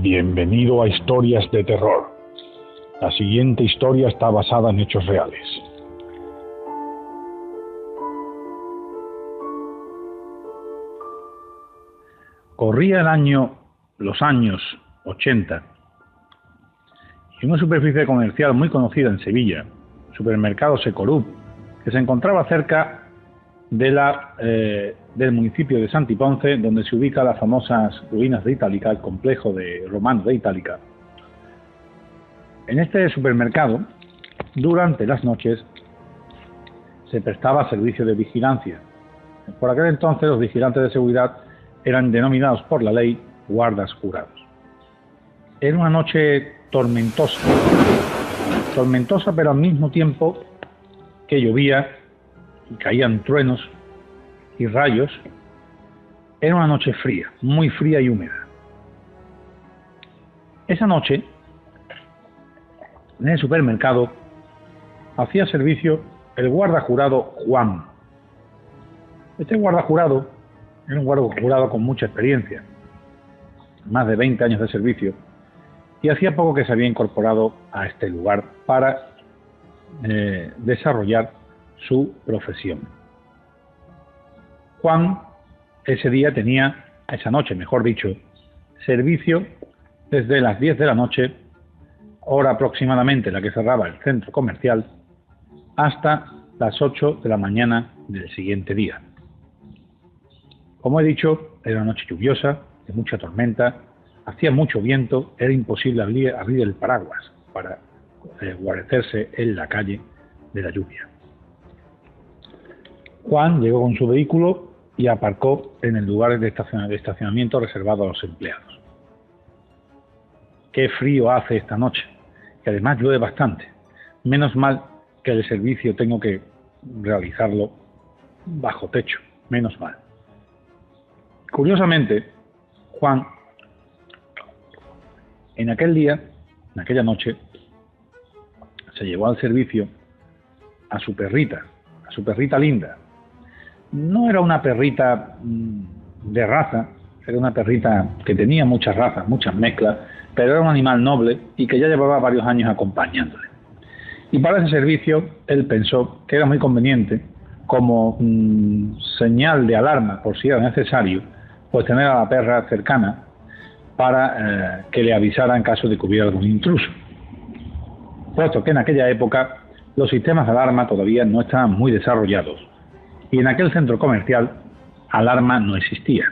Bienvenido a Historias de Terror. La siguiente historia está basada en hechos reales. Corría los años 80, y una superficie comercial muy conocida en Sevilla, Supermercados Ecorup, que se encontraba cerca de del municipio de Santiponce, donde se ubican las famosas ruinas de Itálica, el complejo romano de Itálica. En este supermercado, durante las noches, se prestaba servicio de vigilancia. Por aquel entonces, los vigilantes de seguridad eran denominados por la ley guardas jurados. Era una noche tormentosa, pero al mismo tiempo que llovía y caían truenos y rayos. Era una noche fría, muy fría y húmeda. Esa noche, en el supermercado, hacía servicio el guarda jurado Juan. Este guarda jurado era un guarda jurado con mucha experiencia, más de 20 años de servicio, y hacía poco que se había incorporado a este lugar para desarrollar su profesión. Juan esa noche, servicio desde las 10 de la noche, hora aproximadamente en la que cerraba el centro comercial, hasta las 8 de la mañana del siguiente día. Como he dicho, era una noche lluviosa, de mucha tormenta, hacía mucho viento, era imposible abrir el paraguas para guarecerse en la calle de la lluvia. Juan llegó con su vehículo y aparcó en el lugar de estacionamiento reservado a los empleados. Qué frío hace esta noche, que además llueve bastante. Menos mal que el servicio tengo que realizarlo bajo techo, menos mal. Curiosamente, Juan, en aquella noche, se llevó al servicio a su perrita Linda. No era una perrita de raza, era una perrita que tenía muchas razas, muchas mezclas, pero era un animal noble y que ya llevaba varios años acompañándole. Y para ese servicio, él pensó que era muy conveniente, como señal de alarma, por si era necesario, pues tener a la perra cercana para que le avisara en caso de que hubiera algún intruso. Puesto que en aquella época los sistemas de alarma todavía no estaban muy desarrollados, y en aquel centro comercial alarma no existía.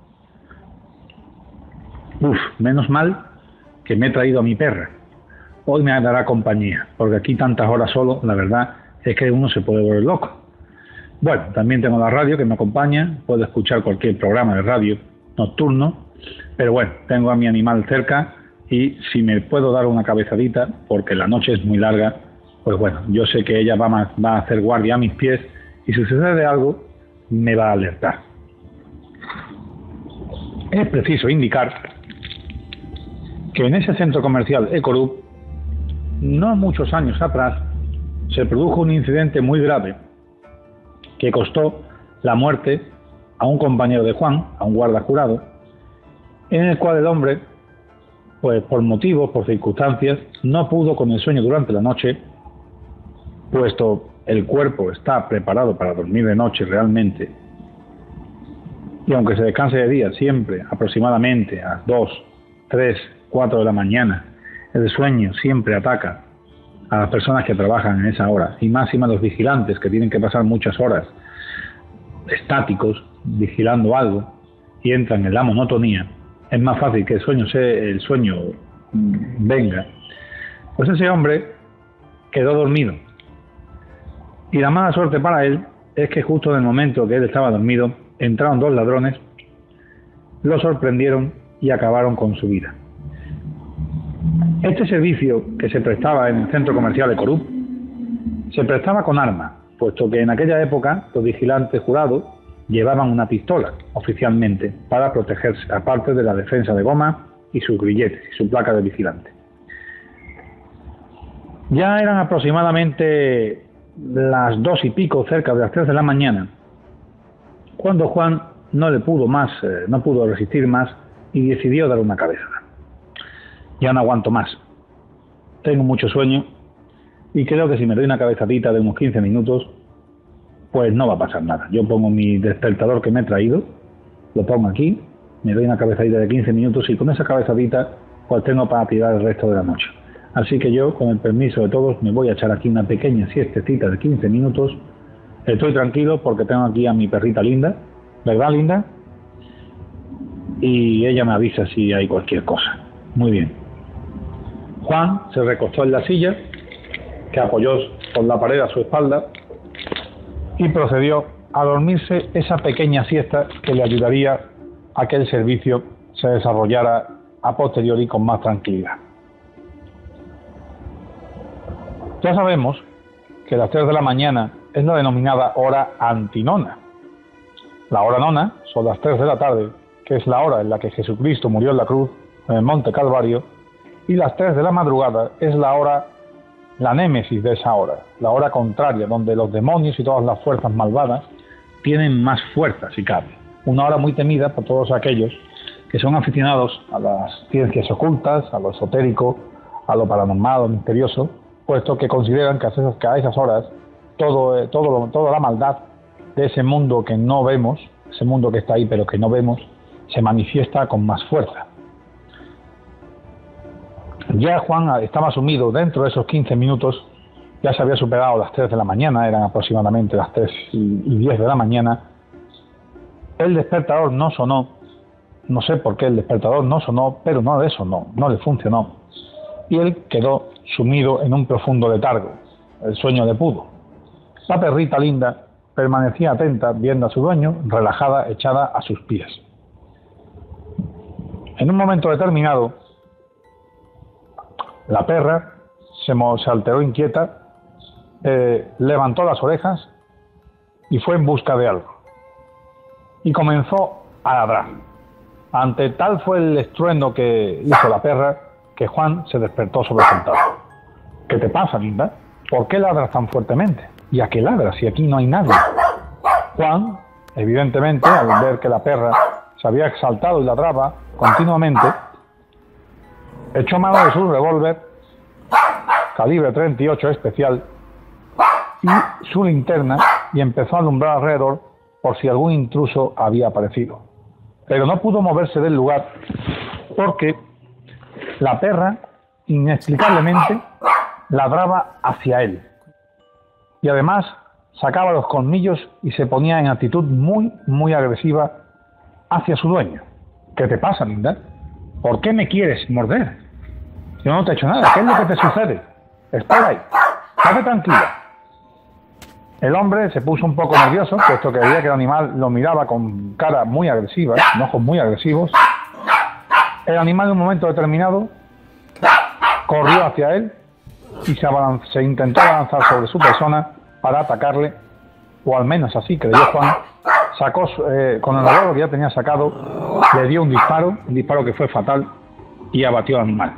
Menos mal que me he traído a mi perra. Hoy me dará compañía, porque aquí tantas horas solo, la verdad es que uno se puede volver loco. Bueno, también tengo la radio que me acompaña, puedo escuchar cualquier programa de radio nocturno, pero bueno, tengo a mi animal cerca y si me puedo dar una cabezadita, porque la noche es muy larga, pues bueno, yo sé que ella va a hacer guardia a mis pies y si sucede algo, me va a alertar. Es preciso indicar que en ese centro comercial Ecorup, no muchos años atrás, se produjo un incidente muy grave que costó la muerte a un compañero de Juan, a un guarda jurado, en el cual el hombre, pues por circunstancias, no pudo con el sueño durante la noche, puesto el cuerpo está preparado para dormir de noche realmente, y aunque se descanse de día, siempre aproximadamente a las 2, 3, 4 de la mañana, el sueño siempre ataca a las personas que trabajan en esa hora, y más los vigilantes que tienen que pasar muchas horas estáticos vigilando algo y entran en la monotonía. Es más fácil que el sueño venga. Pues ese hombre quedó dormido. Y la mala suerte para él es que justo en el momento que él estaba dormido, entraron 2 ladrones, lo sorprendieron y acabaron con su vida. Este servicio que se prestaba en el centro comercial Ecorup se prestaba con armas, puesto que en aquella época los vigilantes jurados llevaban una pistola oficialmente para protegerse, aparte de la defensa de goma y sus grilletes y su placa de vigilante. Ya eran aproximadamente las 2 y pico, cerca de las 3 de la mañana, cuando Juan no pudo resistir más y decidió dar una cabezada. Ya no aguanto más. Tengo mucho sueño y creo que si me doy una cabezadita de unos 15 minutos, pues no va a pasar nada. Yo pongo mi despertador que me he traído, lo pongo aquí, me doy una cabezadita de 15 minutos y con esa cabezadita pues tengo para tirar el resto de la noche. Así que yo, con el permiso de todos, me voy a echar aquí una pequeña siestecita de 15 minutos. Estoy tranquilo porque tengo aquí a mi perrita Linda, ¿verdad, Linda? Y ella me avisa si hay cualquier cosa. Muy bien. Juan se recostó en la silla, que apoyó con la pared a su espalda, y procedió a dormirse esa pequeña siesta que le ayudaría a que el servicio se desarrollara a posteriori con más tranquilidad. Ya sabemos que las 3 de la mañana es la denominada hora antinona. La hora nona son las 3 de la tarde, que es la hora en la que Jesucristo murió en la cruz, en el Monte Calvario, y las 3 de la madrugada es la hora, la némesis de esa hora, la hora contraria, donde los demonios y todas las fuerzas malvadas tienen más fuerza, si cabe. Una hora muy temida por todos aquellos que son aficionados a las ciencias ocultas, a lo esotérico, a lo paranormal, a lo misterioso, puesto que consideran que a esas horas toda la maldad de ese mundo que no vemos, ese mundo que está ahí pero que no vemos, se manifiesta con más fuerza. Ya Juan estaba sumido dentro de esos 15 minutos, ya se había superado las 3 de la mañana, eran aproximadamente las 3 y 10 de la mañana. El despertador no sonó, no sé por qué el despertador no sonó, pero no le sonó, no le funcionó. Y él quedó sumido en un profundo letargo, el sueño le pudo. La perrita Linda permanecía atenta viendo a su dueño, relajada, echada a sus pies. En un momento determinado, la perra se alteró inquieta, levantó las orejas y fue en busca de algo. Y comenzó a ladrar. Ante tal fue el estruendo que hizo la perra, que Juan se despertó sobresaltado. ¿Qué te pasa, Linda? ¿Por qué ladras tan fuertemente? ¿Y a qué ladras si aquí no hay nadie? Juan, evidentemente, al ver que la perra se había exaltado y ladraba continuamente, echó mano de su revólver calibre 38 especial y su linterna y empezó a alumbrar alrededor por si algún intruso había aparecido. Pero no pudo moverse del lugar porque la perra inexplicablemente ladraba hacia él y además sacaba los colmillos y se ponía en actitud muy agresiva hacia su dueño. ¿Qué te pasa, Linda? ¿Por qué me quieres morder? Yo no te he hecho nada. ¿Qué es lo que te sucede? Espera ahí. Estate tranquila. El hombre se puso un poco nervioso, puesto que veía que el animal lo miraba con cara muy agresiva, con ojos muy agresivos. El animal en un momento determinado corrió hacia él y se intentó abalanzar sobre su persona para atacarle, o al menos así creyó Juan. Sacó con el revólver que ya tenía sacado, le dio un disparo que fue fatal y abatió al animal.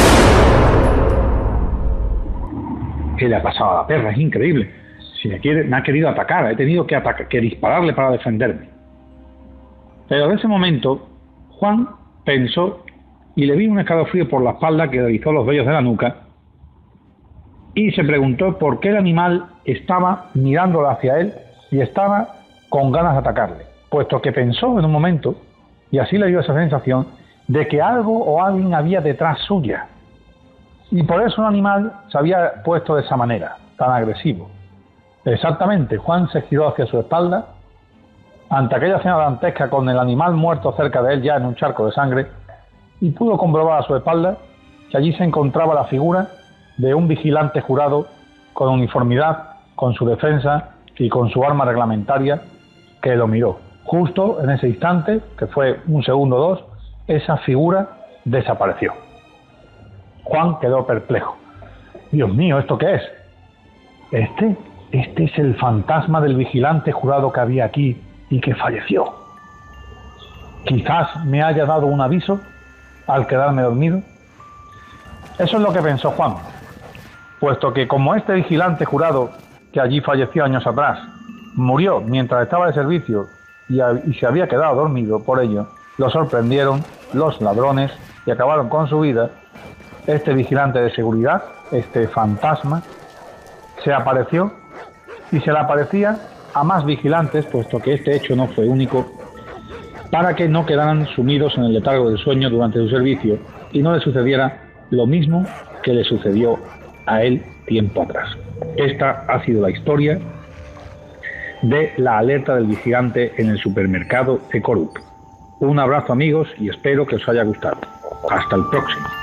¿Qué le ha pasado a la perra? Es increíble. Si me ha querido atacar, he tenido que dispararle para defenderme. Pero en ese momento, Juan pensó y le vino un escalofrío por la espalda que le erizó los vellos de la nuca y se preguntó por qué el animal estaba mirándolo hacia él y estaba con ganas de atacarle, puesto que pensó en un momento, y así le dio esa sensación, de que algo o alguien había detrás suya. Y por eso el animal se había puesto de esa manera, tan agresivo. Exactamente, Juan se giró hacia su espalda, ante aquella escena dantesca con el animal muerto cerca de él ya en un charco de sangre, y pudo comprobar a su espalda que allí se encontraba la figura de un vigilante jurado con uniformidad, con su defensa y con su arma reglamentaria, que lo miró. Justo en ese instante, que fue un segundo o dos, esa figura desapareció. Juan quedó perplejo. Dios mío, ¿esto qué es? Este es el fantasma del vigilante jurado que había aquí y que falleció. Quizás me haya dado un aviso al quedarme dormido. Eso es lo que pensó Juan, puesto que como este vigilante jurado que allí falleció años atrás murió mientras estaba de servicio y se había quedado dormido, por ello lo sorprendieron los ladrones y acabaron con su vida. este vigilante de seguridad, este fantasma, se apareció y se le aparecía a más vigilantes, puesto que este hecho no fue único, para que no quedaran sumidos en el letargo del sueño durante su servicio y no le sucediera lo mismo que le sucedió a él tiempo atrás. Esta ha sido la historia de la alerta del vigilante en el supermercado Ecorup. Un abrazo, amigos, y espero que os haya gustado. Hasta el próximo.